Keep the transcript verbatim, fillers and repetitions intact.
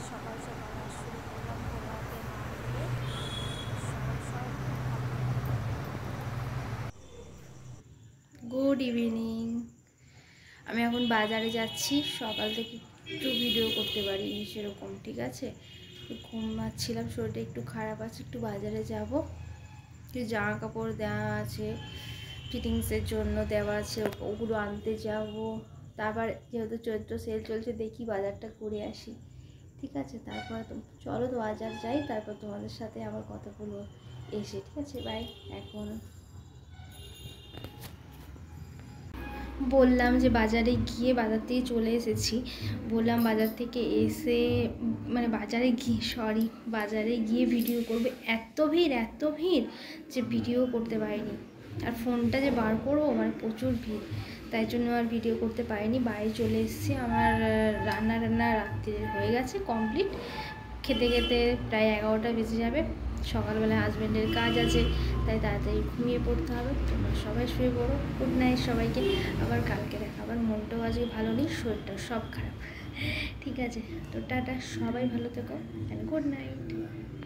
সকাল সকাল আর শুরু করলাম পোলাওতে না দিয়ে সকাল সকাল। Good evening. আমি এখন বাজারে যাচ্ছি, সকাল থেকে একটু ভিডিও করতে পারিনি সেরকম, ঠিক আছে। ঘুমাচ্ছিলাম, শরীরটা একটু খারাপ আছে, একটু বাজারে যাব, কিছু জামা কাপড় দেওয়া আছে, ফিটিংসের জন্য দেওয়া আছে, ওগুলো আনতে যাব। তারপর যেহেতু চৈত্র সেল চলছে, দেখি বাজারটা করে আসি, ঠিক আছে। তারপর তো চলো তো বাজার যাই, তারপর তোমাদের সাথে আবার কথা বলবো এসে, ঠিক আছে। বাই। এখন বললাম যে বাজারে গিয়ে, বাজার থেকে চলে এসেছি, বললাম বাজার থেকে এসে মানে বাজারে গিয়ে সরি বাজারে গিয়ে ভিডিও করবে, এত ভিড় এত ভিড় যে ভিডিও করতে পারিনি। আর ফোনটা যে বার করবো, মানে প্রচুর ভিড়, তাই জন্য আর ভিডিও করতে পারিনি। বাড়ি চলে এসেছি, আমার রান্না রান্না রাত্রে হয়ে গেছে কমপ্লিট। খেতে খেতে প্রায় এগারোটা বেজে যাবে। সকালবেলা হাজব্যান্ডের কাজ আছে, তাই তাড়াতাড়ি ঘুমিয়ে পড়তে হবে। তোমরা সবাই শুয়ে পড়ো। গুড নাইট সবাইকে। আবার কালকে দেখা, আবার মনটাও আজকে ভালো নেই, শরীরটা সব খারাপ, ঠিক আছে। তো টাটা, সবাই ভালো থেকো, অ্যান্ড গুড নাইট।